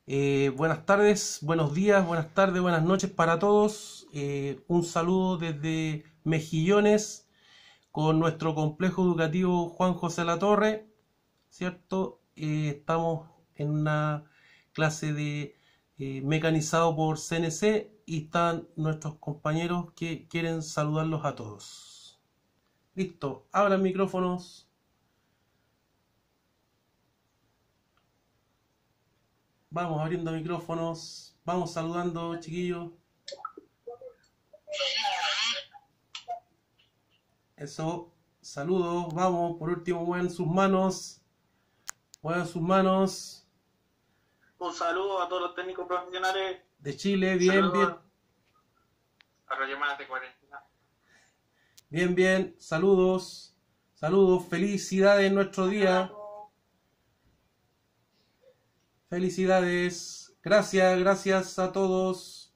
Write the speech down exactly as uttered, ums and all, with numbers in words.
Eh, buenas tardes, buenos días, buenas tardes, buenas noches para todos. Eh, un saludo desde Mejillones con nuestro complejo educativo Juan José Latorre, ¿cierto? Eh, estamos en una clase de eh, mecanizado por C N C y están nuestros compañeros que quieren saludarlos a todos. Listo, abran micrófonos. Vamos abriendo micrófonos. Vamos saludando, chiquillos. Eso, saludos. Vamos, por último, muevan sus manos. Muevan sus manos. Un saludo a todos los técnicos profesionales De Chile, bien, Saludos bien. a Radio Más de Cuarentena. Bien, bien. Saludos. Saludos. Felicidades en nuestro día. Felicidades. Gracias, gracias a todos.